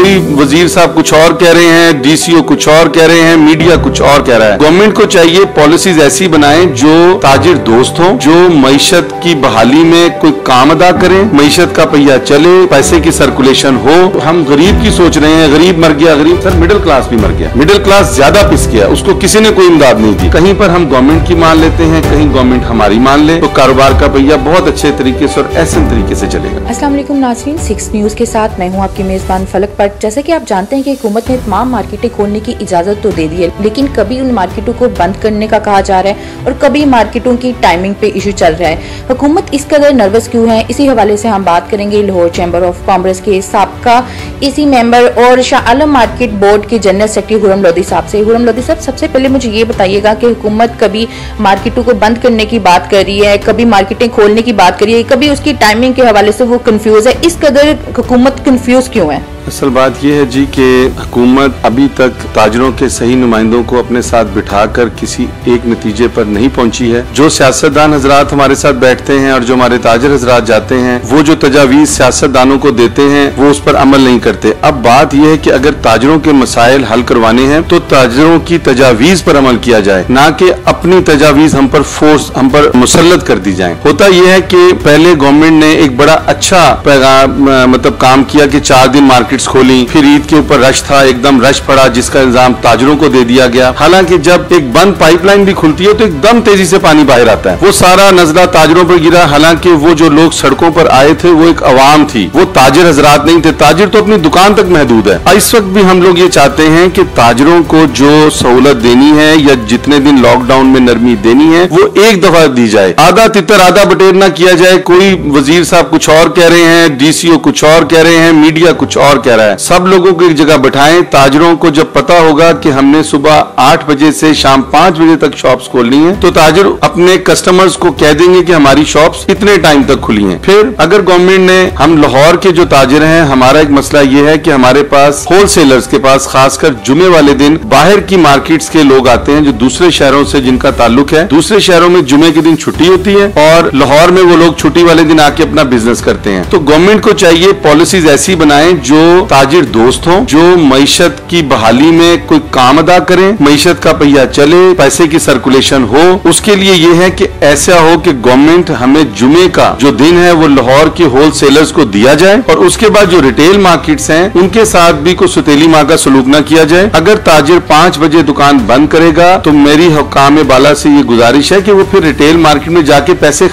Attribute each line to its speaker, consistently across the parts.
Speaker 1: कोई वजीर साहब कुछ और कह रहे हैं, डीसीओ कुछ और कह रहे हैं, मीडिया कुछ और कह रहा है। गवर्नमेंट को चाहिए पॉलिसीज ऐसी बनाएं जो ताजिर दोस्त हो, जो मईशत की बहाली में कोई काम अदा करें, मईशत का पहिया चले, पैसे की सर्कुलेशन हो। हम गरीब की सोच रहे हैं, गरीब मर गया, गरीब सर मिडिल क्लास भी मर गया, मिडिल क्लास ज्यादा पिस गया, उसको किसी ने कोई इमदाद नहीं दी। कहीं पर हम गवर्नमेंट की मान लेते हैं, कहीं गवर्नमेंट हमारी मान ले, तो कारोबार का पहिया बहुत अच्छे तरीके से और ऐसे तरीके से चलेगा।
Speaker 2: अस्सलाम वालेकुम नाज़रीन, 6 न्यूज़ के साथ मैं हूं आपकी मेजबान फलक पट। जैसा कि आप जानते हैं कि हुकूमत ने तमाम मार्केटें खोलने की इजाजत तो दे दी है, लेकिन कभी उन मार्केटों को बंद करने का कहा जा रहा है और कभी मार्केटों की टाइमिंग पे इशू चल रहा है। हुकूमत इस कदर नर्वस क्यों है, इसी हवाले से हम बात करेंगे लाहौर चैम्बर ऑफ कॉमर्स के साबका इसी मेंबर और शाह आलम मार्केट बोर्ड के जनरल सेक्रेटरी हुरम लोधी साहब से। हुरम लोधी साहब, सबसे पहले मुझे ये बताइएगा कि हुकूमत कभी मार्केटों को बंद करने की बात कर रही है, कभी मार्केटें खोलने की बात कर रही है, कभी उसकी टाइमिंग के हवाले से वो कंफ्यूज है। इस कदर हुकूमत कंफ्यूज क्यों है?
Speaker 1: असल बात यह है जी कि हुकूमत अभी तक ताजरों के सही नुमाइंदों को अपने साथ बिठाकर किसी एक नतीजे पर नहीं पहुंची है। जो सियासतदान हजरात हमारे साथ बैठते हैं और जो हमारे ताजर हजरात जाते हैं, वो जो तजावीज सियासतदानों को देते हैं वो उस पर अमल नहीं करते। अब बात यह है कि अगर ताजरों के मसाइल हल करवाने हैं तो ताजरों की तजावीज पर अमल किया जाए, ना कि अपनी तजावीज हम पर फोर्स, हम पर मुसल्लत कर दी जाए। होता यह है कि पहले गवर्नमेंट ने एक बड़ा अच्छा पैगाम मतलब काम किया कि 4 दिन मार्केट खोली, फिर ईद के ऊपर रश था, एकदम रश पड़ा, जिसका इल्जाम ताजरों को दे दिया गया। हालांकि जब एक बंद पाइपलाइन भी खुलती है तो एकदम तेजी से पानी बाहर आता है। वो सारा नजला ताजरों पर गिरा। हालांकि वो जो लोग सड़कों पर आए थे वो एक अवाम थी, वो ताजिर हजरात नहीं थे। ताजिर तो अपनी दुकान तक महदूद है। इस वक्त भी हम लोग ये चाहते हैं कि ताजिरों को जो सहूलत देनी है या जितने दिन लॉकडाउन में नरमी देनी है वो एक दफा दी जाए, आधा तितर आधा बटेर ना किया जाए। कोई वजीर साहब कुछ और कह रहे हैं, डीसीओ कुछ और कह रहे हैं, मीडिया कुछ और कह रहा है। सब लोगों को एक जगह बिठाएं। ताजरों को जब पता होगा कि हमने सुबह 8 बजे से शाम 5 बजे तक शॉप्स खोलनी है तो ताजिर अपने कस्टमर्स को कह देंगे कि हमारी शॉप्स इतने टाइम तक खुली हैं। फिर अगर गवर्नमेंट ने, हम लाहौर के जो ताजिर हैं, हमारा एक मसला ये है कि हमारे पास होलसेलर्स के पास खासकर जुमे वाले दिन बाहर की मार्केट्स के लोग आते हैं जो दूसरे शहरों से जिनका ताल्लुक है। दूसरे शहरों में जुमे के दिन छुट्टी होती है और लाहौर में वो लोग छुट्टी वाले दिन आके अपना बिजनेस करते हैं। तो गवर्नमेंट को चाहिए पॉलिसीज ऐसी बनाएं जो ताजिर दोस्त हो, जो मईशत की बहाली में कोई काम अदा करें, मईशत का पहिया चले, पैसे की सर्कुलेशन हो। उसके लिए ये है कि ऐसा हो कि गवर्नमेंट हमें जुमे का जो दिन है वो लाहौर के होलसेलर्स को दिया जाए और उसके बाद जो रिटेल मार्केट्स हैं उनके साथ भी कोई सुतेली माँ का सलूक न किया जाए। अगर ताजिर 5 बजे दुकान बंद करेगा तो मेरी हुक्काम बाला से ये गुजारिश है कि वो फिर रिटेल मार्केट में जाके पैसे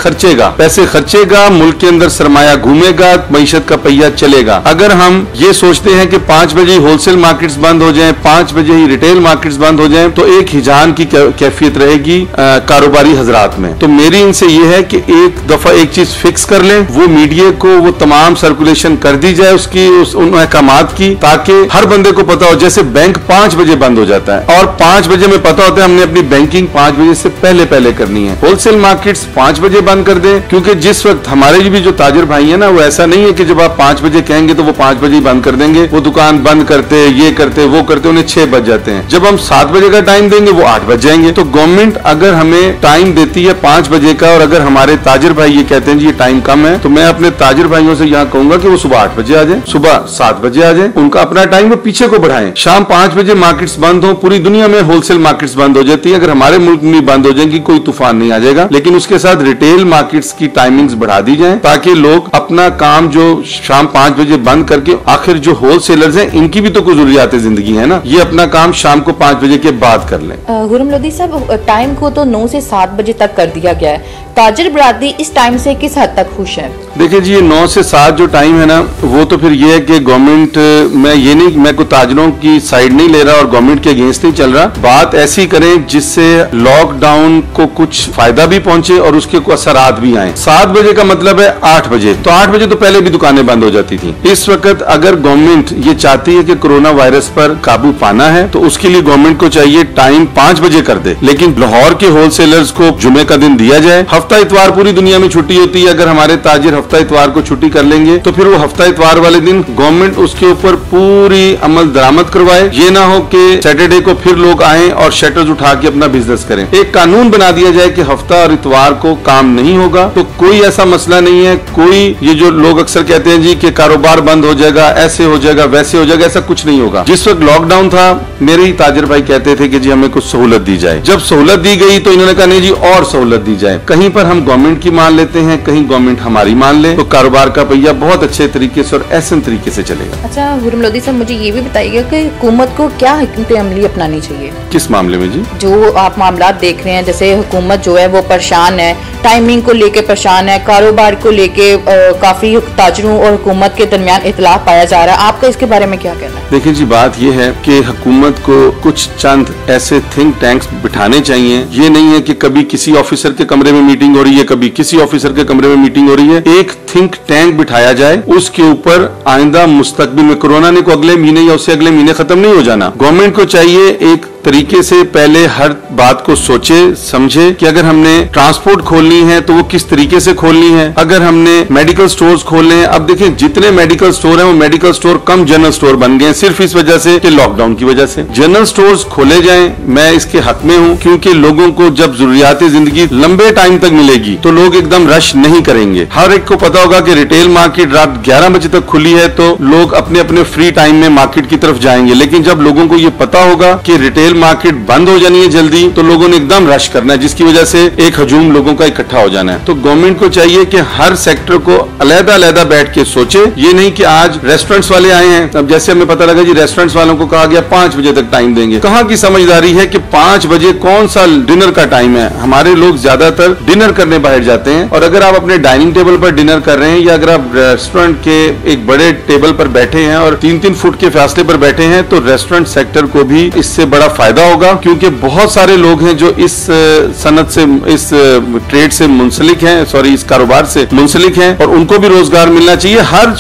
Speaker 1: खर्चेगा, मुल्क के अंदर सरमाया घूमेगा, मईशत का पहिया चलेगा। अगर हम ये सोचते हैं कि 5 बजे होलसेल मार्केट्स बंद हो जाएं, 5 बजे ही रिटेल मार्केट्स बंद हो जाएं, तो एक हिजान की कैफियत रहेगी कारोबारी हजरात में। तो मेरी इनसे ये है कि एक दफा एक चीज फिक्स कर लें, वो मीडिया को वो तमाम सर्कुलेशन कर दी जाए उसकी, उन अहकामात की, ताकि हर बंदे को पता हो। जैसे बैंक 5 बजे बंद हो जाता है और 5 बजे में पता होता है हमने अपनी बैंकिंग 5 बजे से पहले करनी है। होलसेल मार्केट्स 5 बजे बंद कर दें, क्योंकि जिस वक्त हमारे भी जो ताजिर भाई है ना, वो ऐसा नहीं है कि जब आप 5 बजे कहेंगे तो वो 5 बजे ही बंद कर देंगे। वो दुकान बंद करते, ये करते, वो करते, उन्हें 6 बज जाते हैं। जब हम 7 बजे का टाइम देंगे वो 8 बज जाएंगे। तो गवर्नमेंट अगर हमें टाइम देती है 5 बजे का और अगर हमारे ताजिर भाई ये कहते हैं जी ये टाइम कम है, तो मैं अपने ताजिर भाइयों से यहाँ कहूंगा कि वो सुबह 8 बजे आ जाए, सुबह 7 बजे आ जाए। उनका अपना टाइम वो पीछे को बढ़ाएं। शाम 5 बजे मार्केट्स बंद हो। पूरी दुनिया में होलसेल मार्केट्स बंद हो जाती है, अगर हमारे मुल्क में बंद हो जाएंगी कोई तूफान नहीं आ जाएगा। लेकिन उसके साथ रिटेल मार्केट्स की टाइमिंग्स बढ़ा दी जाए ताकि लोग अपना काम जो शाम 5 बजे बंद करके, आखिर जो होलसेलर्स हैं इनकी भी तो कोई जरूरियात जिंदगी है ना, ये अपना काम शाम को 5 बजे के बाद कर लें।
Speaker 2: हुरम लोधी साहब, टाइम को तो 9 से 7 बजे तक कर दिया गया है। ताजिर बरादरी इस टाइम से किस हद तक खुश है?
Speaker 1: देखिए जी, ये 9 से 7 जो टाइम है ना, वो तो फिर ये है कि गवर्नमेंट, मैं कोई ताजिरों की साइड नहीं ले रहा और गवर्नमेंट के अगेंस्ट नहीं चल रहा। बात ऐसी करें जिससे लॉकडाउन को कुछ फायदा भी पहुंचे और उसके को असरात भी आए। 7 बजे का मतलब है 8 बजे, तो 8 बजे तो पहले भी दुकानें बंद हो जाती थी। इस वक्त अगर गवर्नमेंट ये चाहती है कि कोरोना वायरस पर काबू पाना है तो उसके लिए गवर्नमेंट को चाहिए टाइम 5 बजे कर दे, लेकिन लाहौर के होलसेलर्स को जुमे का दिन दिया जाए। हफ्ता इतवार पूरी दुनिया में छुट्टी होती है, अगर हमारे ताजिर हफ्ता इतवार को छुट्टी कर लेंगे तो फिर वो हफ्ता इतवार वाले दिन गवर्नमेंट उसके ऊपर पूरी अमल दरामद करवाए। ये ना हो कि सैटरडे को फिर लोग आए और शटर्स उठा के अपना बिजनेस करें। एक कानून बना दिया जाए कि हफ्ता और इतवार को काम नहीं होगा, तो कोई ऐसा मसला नहीं है। कोई ये जो लोग अक्सर कहते हैं जी कि कारोबार बंद हो जाएगा, ऐसे हो जाएगा, वैसे हो जाएगा, ऐसा कुछ नहीं होगा। जिस वक्त लॉकडाउन था मेरे ही ताजिर भाई कहते थे कि जी हमें कुछ सहूलत दी जाए। जब सहूलत दी गई तो इन्होंने कहा नहीं जी और सहूलत दी जाए। कहीं पर हम गवर्नमेंट की मान लेते हैं, कहीं गवर्नमेंट हमारी मान ले, तो कारोबार का पहिया बहुत अच्छे तरीके से और ऐसे तरीके से चलेगा।
Speaker 2: अच्छा हुर्रम लोधी साहब, मुझे ये भी बताइएगा कि हुकूमत को क्या हिकमत अमली अपनानी चाहिए?
Speaker 1: किस मामले में जी?
Speaker 2: जो आप मामला देख रहे हैं, जैसे हुकूमत जो है वो परेशान है, टाइमिंग को लेके परेशान है, कारोबार को लेके काफी ताजरों और हुकूमत के दरमियान इख्तिलाफ पाया जा रहा है, आपका इसके बारे में क्या कहना है?
Speaker 1: देखिए जी, बात यह है कि हुकूमत को कुछ चंद ऐसे थिंक टैंक्स बिठाने चाहिए। ये नहीं है कि कभी किसी ऑफिसर के कमरे में मीटिंग हो रही है, कभी किसी ऑफिसर के कमरे में मीटिंग हो रही है। एक थिंक टैंक बिठाया जाए, उसके ऊपर आइंदा मुस्तकबिल में कोरोना ने को अगले महीने या उससे अगले महीने खत्म नहीं हो जाना। गवर्नमेंट को चाहिए एक तरीके से पहले हर बात को सोचे समझे कि अगर हमने ट्रांसपोर्ट खोलनी है तो वो किस तरीके से खोलनी है। अगर हमने मेडिकल स्टोर्स खोलने हैं, अब देखिए जितने मेडिकल स्टोर हैं वो medical store cum general store बन गए हैं सिर्फ इस वजह से कि लॉकडाउन की वजह से। जनरल स्टोर्स खोले जाएं, मैं इसके हक में हूं, क्योंकि लोगों को जब जरूरियात जिंदगी लंबे टाइम तक मिलेगी तो लोग एकदम रश नहीं करेंगे। हर एक को पता होगा कि रिटेल मार्केट रात 11 बजे तक खुली है तो लोग अपने अपने फ्री टाइम में मार्केट की तरफ जाएंगे, लेकिन जब लोगों को ये पता होगा कि रिटेल मार्केट बंद हो जानी है जल्दी तो लोगों ने एकदम रश करना है, जिसकी वजह से एक हजूम लोगों का इकट्ठा हो जाना है। तो गवर्नमेंट को चाहिए कि हर सेक्टर को अलग-अलग बैठ के सोचे। ये नहीं कि आज रेस्टोरेंट्स वाले आए हैं, अब जैसे हमें पता लगा जी रेस्टोरेंट्स वालों को कहा गया 5 बजे तक टाइम देंगे। कहां की समझदारी है कि 5 बजे कौन सा डिनर का टाइम है? हमारे लोग ज्यादातर डिनर करने बाहर जाते हैं, और अगर आप अपने डाइनिंग टेबल पर डिनर कर रहे हैं या अगर आप रेस्टोरेंट के एक बड़े टेबल पर बैठे हैं और 3-3 फुट के फासले पर बैठे हैं तो रेस्टोरेंट सेक्टर को भी इससे बड़ा फायदा होगा, क्योंकि बहुत सारे लोग हैं जो इस सनत से, इस ट्रेड से मुंसलिक हैं, सॉरी इस कारोबार से मुंसलिक हैं, और उनको भी रोजगार मिलना चाहिए। हर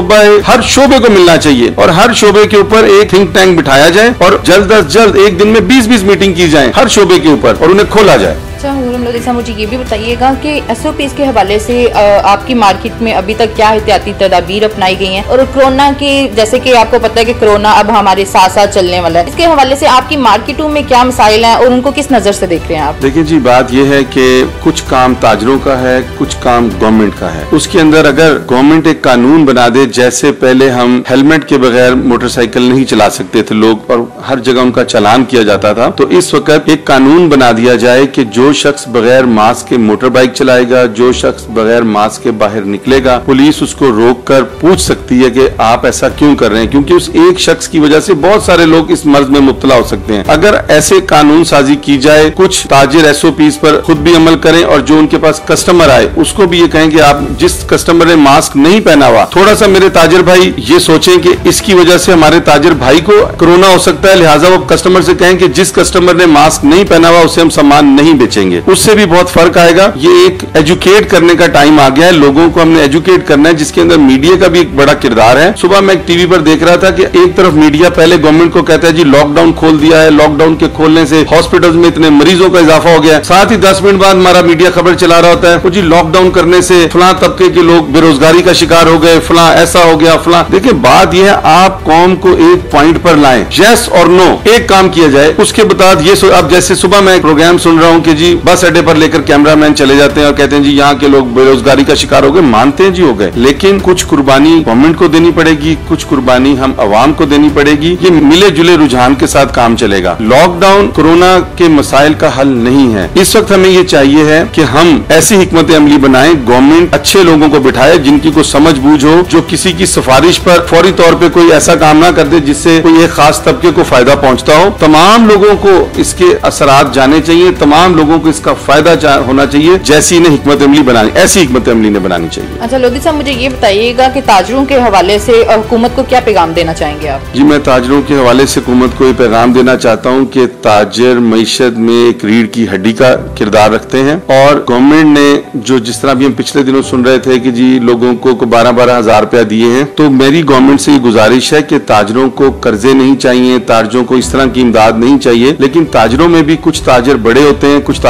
Speaker 1: शोबे को मिलना चाहिए और हर शोबे के ऊपर एक थिंक टैंक बिठाया जाए और जल्द अज जल्द एक दिन में 20-20 मीटिंग की जाए हर शोबे के ऊपर और उन्हें खोला जाए।
Speaker 2: अच्छा हुर्रम लोधी साहब, मुझे ये भी बताइएगा कि SOPs के हवाले से आपकी मार्केट में अभी तक क्या एहतियाती तदाबीर अपनाई गई हैं, और कोरोना की, जैसे कि आपको पता है कि कोरोना अब हमारे साथ साथ चलने वाला है, इसके हवाले से आपकी मार्केटों में क्या मसाइल हैं और उनको किस नजर से देख रहे हैं आप?
Speaker 1: देखिए जी, बात यह है कि कुछ काम ताजरों का है, कुछ काम गवर्नमेंट का है। उसके अंदर अगर गवर्नमेंट एक कानून बना दे, जैसे पहले हम हेलमेट के बगैर मोटरसाइकिल नहीं चला सकते थे लोग और हर जगह उनका चालान किया जाता था, तो इस वक्त एक कानून बना दिया जाए कि जो शख्स बगैर मास्क के मोटर बाइक चलाएगा, जो शख्स बगैर मास्क के बाहर निकलेगा, पुलिस उसको रोककर पूछ सकती है कि आप ऐसा क्यों कर रहे हैं, क्योंकि उस एक शख्स की वजह से बहुत सारे लोग इस मर्ज में मुब्तला हो सकते हैं। अगर ऐसे कानून साजी की जाए, कुछ ताजिर SOPs पर खुद भी अमल करें और जो उनके पास कस्टमर आए उसको भी ये कहें कि आप जिस कस्टमर ने मास्क नहीं पहना हुआ, थोड़ा सा मेरे ताजिर भाई ये सोचें कि इसकी वजह से हमारे ताजिर भाई को कोरोना हो सकता है, लिहाजा वो कस्टमर से कहें कि जिस कस्टमर ने मास्क नहीं पहना हुआ उसे हम सामान नहीं बेचेंगे। उससे भी बहुत फर्क आएगा। ये एक एजुकेट करने का टाइम आ गया है, लोगों को हमने एजुकेट करना है, जिसके अंदर मीडिया का भी एक बड़ा किरदार है। सुबह मैं टीवी पर देख रहा था कि एक तरफ मीडिया पहले गवर्नमेंट को कहता है जी लॉकडाउन खोल दिया है, लॉकडाउन के खोलने से हॉस्पिटल्स में इतने मरीजों का इजाफा हो गया, साथ ही 10 मिनट बाद हमारा मीडिया खबर चला रहा होता है जी लॉकडाउन करने से फलां तबके के लोग बेरोजगारी का शिकार हो गए, फलां ऐसा हो गया, फलां। देखिए बात यह है, आप कौम को एक पॉइंट पर लाएं, यस और नो एक काम किया जाए, उसके बाद ये अब जैसे सुबह मैं प्रोग्राम सुन रहा हूँ कि जी बस अड्डे पर लेकर कैमरामैन चले जाते हैं और कहते हैं जी यहाँ के लोग बेरोजगारी का शिकार हो गए, मानते हैं जी हो गए, लेकिन कुछ कुर्बानी गवर्नमेंट को देनी पड़ेगी, कुछ कुर्बानी हम अवाम को देनी पड़ेगी। ये मिले जुले रुझान के साथ काम चलेगा। लॉकडाउन कोरोना के मसाइल का हल नहीं है। इस वक्त हमें ये चाहिए है कि हम ऐसी हिकमत अमली बनाएं, गवर्नमेंट अच्छे लोगों को बिठाए जिनकी कोई समझ बूझ हो, जो किसी की सिफारिश पर फौरी तौर पर कोई ऐसा काम ना कर दे जिससे कोई एक खास तबके को फायदा पहुंचता हो। तमाम लोगों को इसके असरात जाने चाहिए, तमाम लोगों को इसका फायदा होना चाहिए, जैसी ने हिकमत अमली बनानी, ऐसी हिकमत अमली ने बनानी चाहिए।
Speaker 2: अच्छा लोधी साहब, मुझे ये बताइएगा कि ताजरों के हवाले से हुकूमत को क्या पैगाम देना चाहेंगे आप?
Speaker 1: जी, मैं ताजरों के हवाले से हुकूमत को ये पैगाम देना चाहता हूँ कि ताजिर मईशत में एक रीढ़ की हड्डी का किरदार रखते हैं, और गवर्नमेंट ने जो जिस तरह भी हम पिछले दिनों सुन रहे थे कि जी लोगों को 12-12 हजार रुपया दिए हैं, तो मेरी गवर्नमेंट से ये गुजारिश है कि ताजरों को कर्जे नहीं चाहिए, ताजरों को इस तरह की इमदाद नहीं चाहिए, लेकिन ताजरों में भी कुछ ताजिर बड़े होते हैं, कुछ ताजिर छोटे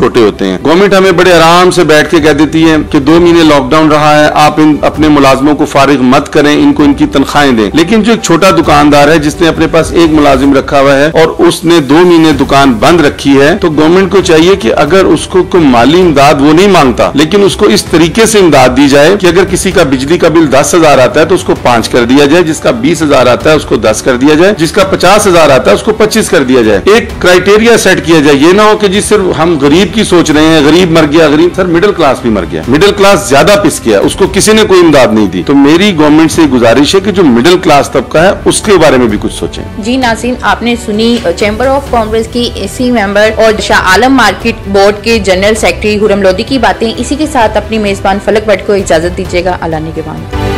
Speaker 1: छोटे होते हैं। गवर्नमेंट हमें बड़े आराम से बैठ के कह देती है कि 2 महीने लॉकडाउन रहा है, आप अपने मुलाजमों को फारिग मत करें, इनको इनकी तनख्वाहें दें। लेकिन जो एक छोटा दुकानदार है जिसने अपने पास एक मुलाजिम रखा हुआ है और उसने 2 महीने दुकान बंद रखी है, तो गवर्नमेंट को चाहिए कि अगर उसको कोई माली इमदाद वो नहीं मांगता, लेकिन उसको इस तरीके से इमदाद दी जाए कि अगर किसी का बिजली का बिल 10,000 आता है तो उसको 5 कर दिया जाए, जिसका 20,000 आता है उसको 10 कर दिया जाए, जिसका 50,000 आता है उसको 25 कर दिया जाए। एक क्राइटेरिया सेट किया जाए। ये ना हो कि जी सिर्फ हम गरीब की सोच रहे हैं, गरीब मर गया, गरीब सर मिडिल क्लास भी मर गया, मिडिल क्लास ज्यादा पिस गया, उसको किसी ने कोई इमदाद नहीं दी। तो मेरी गवर्नमेंट से गुजारिश है कि जो मिडिल क्लास तबका है उसके बारे में भी कुछ सोचें।
Speaker 2: जी नाज़रीन, आपने सुनी चैम्बर ऑफ कॉमर्स की एसी मेंबर और शाह आलम मार्केट बोर्ड के जनरल सेक्रेटरी हुरम लोधी की बातें। इसी के साथ अपनी मेजबान फलक भट्ट को इजाजत दीजिएगा। अल्लाह निगहबान।